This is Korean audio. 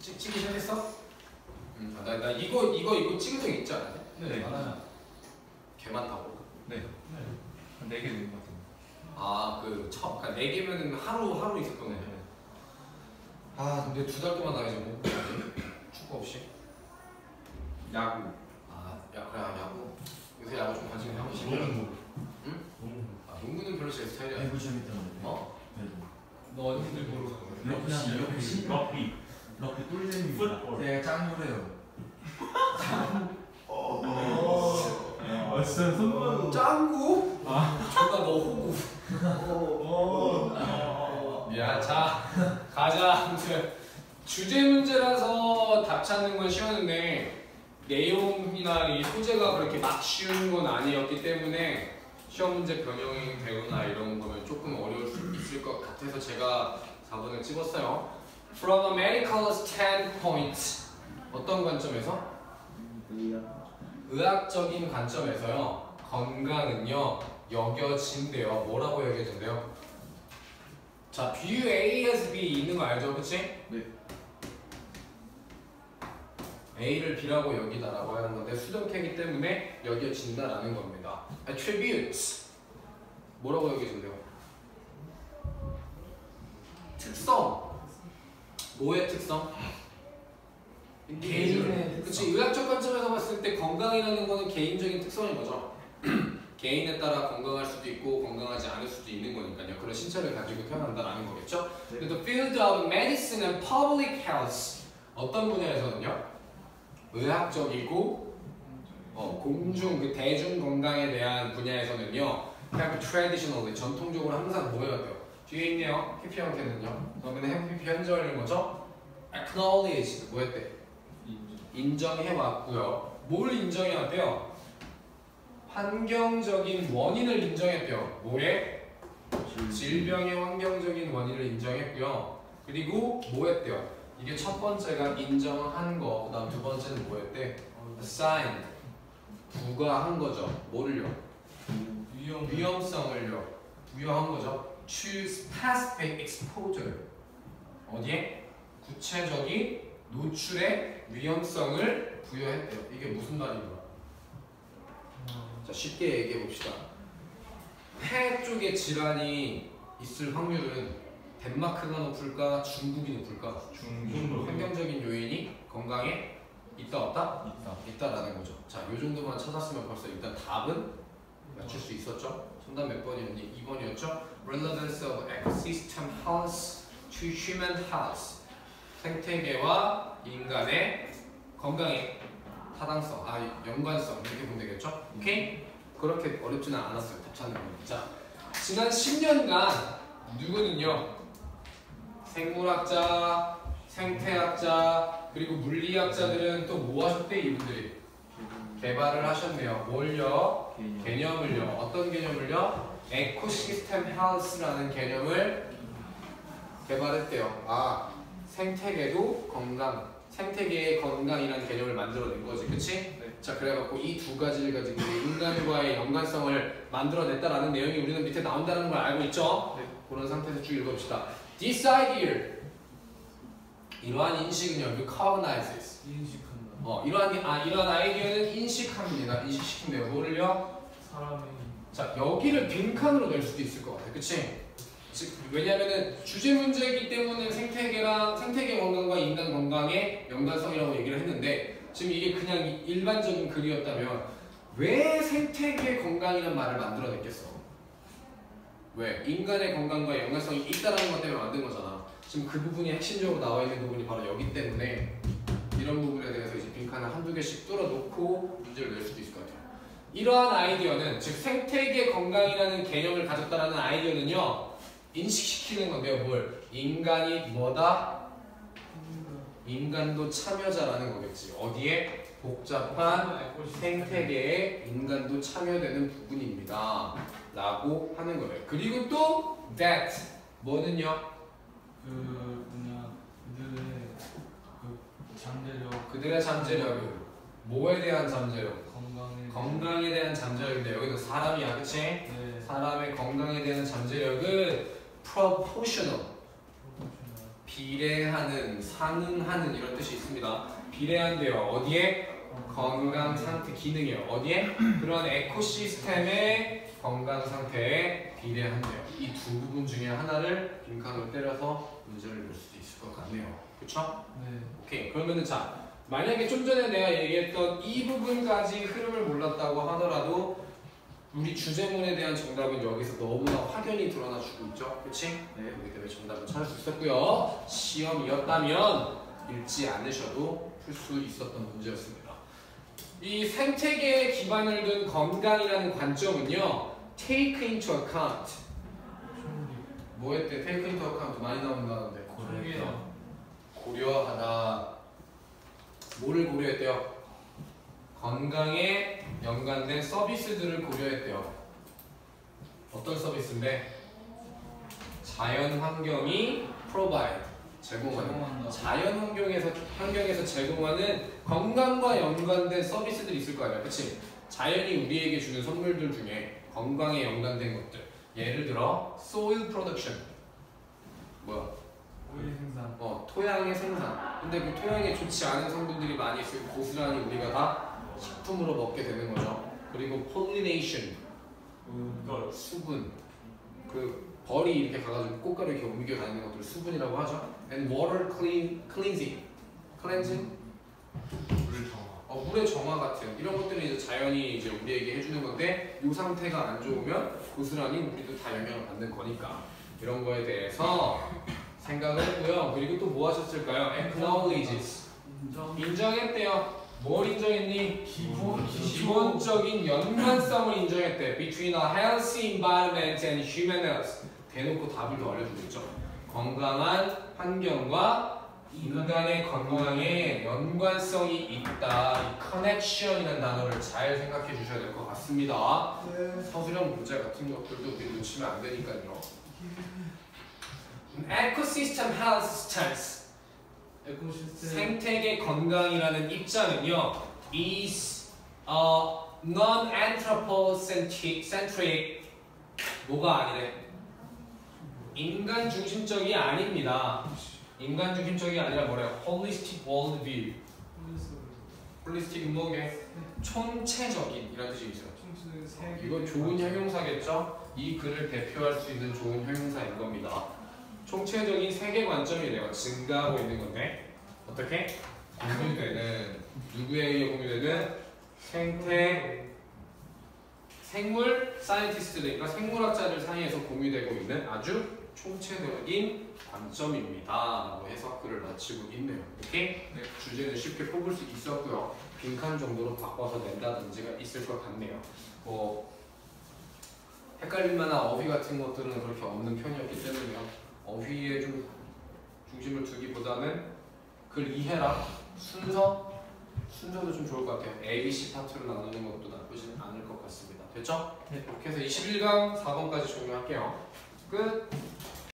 찍기 시작했어? 나 이거 찍은 적 있지 않아? 네. 많아요. 개 많다고? 네. 한 4개 되는 것 같은데. 아, 그러니까 4개면은 하루 있을 거네. 네. 아, 근데 2달 동안 나가지 뭐 축구 없이? 야구. 아, 그래, 야구. 요새 야구 좀 관심 하고 싶어. 농구. 응? 농구. 아, 농구는 별로 제 스타일이 아니야. 배구 재밌다는데. 어? 배구. 너 어디들 보러 가? 럭비. 럭비 꿀잼입니다. 제가 짱구래요. 진짜 손만. 짱구? 존나 너 호구. 미안. 자, 가자. 아무튼 주제 문제라서 답 찾는 건 쉬웠는데 내용이나 이 소재가 그렇게 막 쉬운 건 아니었기 때문에 시험 문제 변형이 되거나 이런 거면 조금 어려울 수 있을 것 같아서 제가 4번을 찍었어요. From a medical standpoint, 어떤 관점에서? 의학적인 관점에서요. 건강은요 여겨진대요. 뭐라고 여겨진대요? 자, 비유 A as B 있는 거 알죠? 그치? 네. A를 B라고 여기다라고 하는 건데 수동태이기 때문에 여겨진다라는 겁니다. Attributes 뭐라고 여겨진대요? 특성. 뭐의 특성? 개인의 그치, 의학적 관점에서 봤을 때 건강이라는 거는 개인적인 특성인 거죠. 개인에 따라 건강할 수도 있고 건강하지 않을 수도 있는 거니까요. 그런 신체를 가지고 태어난다라는 거겠죠. 네. The field of medicine and public health 어떤 분야에서는요? 의학적이고 공중, 대중 건강에 대한 분야에서는요. 그냥 traditionally 전통적으로 항상 뭐 해야 돼요? 뒤에 있네요. PP 형태는요. 그러면 PP 현저하는 거죠? acknowledge 뭐 했대? 인정해왔고요. 뭘 인정해왔대요? 환경적인 원인을 인정했대요. 뭐에? 질병의 환경적인 원인을 인정했고요. 그리고 뭐 했대요? 이게 첫 번째가 인정한 거, 그 다음 두 번째는 뭐 했대? assign, 부과한 거죠. 뭐를요? 위험성을요. 부여한 거죠. to specific exposure. 어디에? 구체적인 노출의 위험성을 부여했대요. 이게 무슨 말인가? 자, 쉽게 얘기해 봅시다. 폐 쪽에 질환이 있을 확률은 덴마크가 높을까? 중국이 높을까? 중국. 환경적인 요인이 건강에 있다 없다? 있다라는 거죠. 자, 요 정도만 찾았으면 벌써 일단 답은 맞출 수 있었죠. 정답 몇 번이었니? 2번이었죠. Relevance of ecosystem health to human health. 생태계와 인간의 건강의 타당성, 연관성 이렇게 보면 되겠죠? 오케이? 그렇게 어렵지는 않았어요. 답 찾는 겁니다. 자, 지난 10년간 누구는요? 생물학자, 생태학자, 그리고 물리학자들은 또 뭐 하셨대? 이분들이 개발을 하셨네요. 뭘요? 개념을요. 어떤 개념을요? 에코시스템 헬스라는 개념을 개발했대요. 생태계도 건강, 생태계의 건강이라는 개념을 만들어낸 거지, 그치? 네. 자, 그래갖고 이 두 가지를 가지고 인간과의 연관성을 만들어냈다라는 내용이 우리는 밑에 나온다는 걸 알고 있죠? 네. 그런 상태에서 쭉 읽어봅시다. This idea, 이러한 인식은요, recognizes. 인식한다. 이러한 아이디어는 인식합니다. 인식시킨대요. 뭐를요? 사람의. 자, 여기를 빈칸으로 낼 수도 있을 것 같아, 그치? 왜냐면은 주제 문제이기 때문에 생태계 건강과 인간 건강의 연관성이라고 얘기를 했는데 지금 이게 그냥 일반적인 글이었다면 왜 생태계 건강이라는 말을 만들어냈겠어? 왜? 인간의 건강과 연관성이 있다는 것 때문에 만든 거잖아. 지금 그 부분이 핵심적으로 나와 있는 부분이 바로 여기 때문에 이런 부분에 대해서 이제 빈칸을 한두 개씩 뚫어놓고 문제를 낼 수도 있을 것 같아요. 이러한 아이디어는, 즉 생태계 건강이라는 개념을 가졌다라는 아이디어는요, 인식시키는 건데요. 뭘? 인간이 뭐다? 인간도 참여자라는 거겠지. 어디에? 복잡한 생태계에 인간도 참여되는 부분입니다. 라고 하는 거예요. 그리고 또 that 뭐는요? 그들의 잠재력은 뭐에 대한 잠재력? 건강에 대한 잠재력인데 여기는 사람이야, 그치? 네. 사람의 건강에 대한 잠재력은 proportional 비례하는, 상응하는 이런 뜻이 있습니다. 비례한대요. 어디에? 건강 상태 기능이요. 어디에? 그런 에코시스템의 건강 상태에 비례한대요. 이 두 부분 중에 하나를 빈칸으로 때려서 문제를 낼 수도 있을 것 같네요. 그쵸? 네. 오케이. 그러면은 자, 만약에 좀 전에 내가 얘기했던 이 부분까지 흐름을 몰랐다고 하더라도 우리 주제문에 대한 정답은 여기서 너무나 확연히 드러나 주고 있죠. 그치? 네, 그렇기 때문에 정답을 찾을 수 있었고요. 시험이었다면 읽지 않으셔도 풀 수 있었던 문제였습니다. 이 생태계에 기반을 둔 건강이라는 관점은요, take into account. 뭐 했대? take into account 많이 나온다는데. 고려하다. 뭐를 고려했대요? 건강에 연관된 서비스들을 고려했대요. 어떤 서비스인데? 자연 환경이 provide, 제공하는. 자연 환경에서 제공하는 건강과 연관된 서비스들이 있을 거 아니야, 그치? 자연이 우리에게 주는 선물들 중에 건강에 연관된 것들. 예를 들어 soil production. 뭐야? 생산. 토양의 생산. 근데 그 토양에 좋지 않은 성분들이 많이 있으면 고스란히 우리가 다 식품으로 먹게 되는 거죠. 그리고 pollination, 수분. 그 벌이 이렇게 가가지고 꽃가루 이렇게 옮겨 다니는 것들을 수분이라고 하죠. And water cleansing. 물의 정화 같은 이런 것들은 이제 자연이 이제 우리에게 해주는 건데 이 상태가 안 좋으면 고스란히 우리도 다 영향을 받는 거니까 이런 거에 대해서 생각을 했고요. 그리고 또 뭐 하셨을까요? acknowledges. 인정했대요. 뭘 인정했니? 기본적인 연관성을 인정했대. Between a healthy environment and human health. 대놓고 답을 더 알려주고 있죠. 건강한 환경과 인간의 건강에 연관성이 있다. 이 connection이라는 단어를 잘 생각해 주셔야 될 것 같습니다. 서술형 문제 같은 것들도 우리 놓치면 안 되니까요. Ecosystem health stance. 생태계 건강이라는 입장은요, is non-anthropocentric. 뭐가 아니래? 인간 중심적이 아닙니다. 인간 중심적이 아니라 뭐래요? holistic worldview. holistic은 뭐게? 총체적인 이런 뜻이 있어요. 이건 좋은 형용사겠죠? 이 글을 대표할 수 있는 좋은 형용사인 겁니다. 총체적인 세계 관점이래요. 증가하고 있는 건데 어떻게? 공유되는 누구에 의해 공유되는? 생물 사이언티스트들과 생물학자들 사이에서 공유되고 있는 아주 총체적인 관점입니다. 라고 해서 글을 마치고 있네요. 오케이? 네, 주제는 쉽게 뽑을 수 있었고요. 빈칸 정도로 바꿔서 낸다든지가 있을 것 같네요. 헷갈릴 만한 어휘 같은 것들은 그렇게 없는 편이었기 때문에요. 어휘에 좀 중심을 두기보다는 글 이해랑 순서도 좀 좋을 것 같아요. A, B, C 파트로 나누는 것도 나쁘진 않을 것 같습니다. 됐죠? 네. 이렇게 해서 21강 4번까지 종료할게요. 끝!